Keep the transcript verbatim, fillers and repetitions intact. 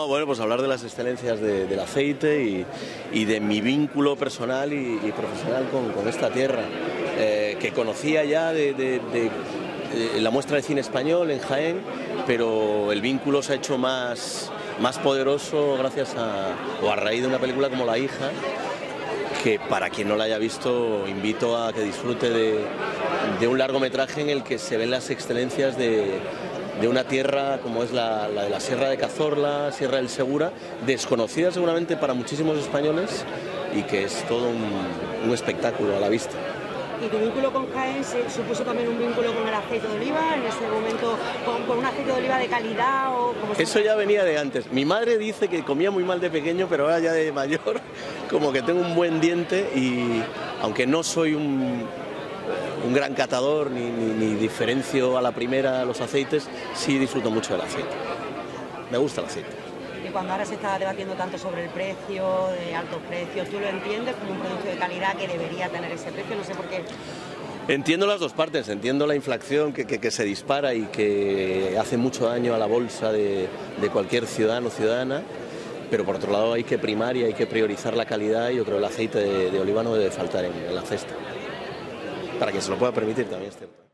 No, bueno, pues hablar de las excelencias de, del aceite y, y de mi vínculo personal y, y profesional con, con esta tierra, eh, que conocía ya de, de, de, de la muestra de cine español en Jaén, pero el vínculo se ha hecho más, más poderoso gracias a, o a raíz de una película como La hija, que para quien no la haya visto invito a que disfrute de, de un largometraje en el que se ven las excelencias de, de una tierra como es la, la de la Sierra de Cazorla, Sierra del Segura, desconocida seguramente para muchísimos españoles y que es todo un, un espectáculo a la vista. ¿Y tu vínculo con Jaén supuso también un vínculo con el aceite de oliva, en ese momento con, con un aceite de oliva de calidad? O como Eso ya venía de antes. Mi madre dice que comía muy mal de pequeño, pero ahora ya de mayor como que tengo un buen diente y aunque no soy un, un gran catador ni, ni, ni diferencio a la primera los aceites, sí disfruto mucho del aceite. Me gusta el aceite. Y cuando ahora se está debatiendo tanto sobre el precio, de altos precios, ¿tú lo entiendes como un producto de calidad que debería tener ese precio? No sé por qué. Entiendo las dos partes, entiendo la inflación que, que, que se dispara y que hace mucho daño a la bolsa de, de cualquier ciudadano o ciudadana, pero por otro lado hay que primar y hay que priorizar la calidad y yo creo que el aceite de, de oliva no debe faltar en, en la cesta. Para quien se lo pueda permitir también es cierto.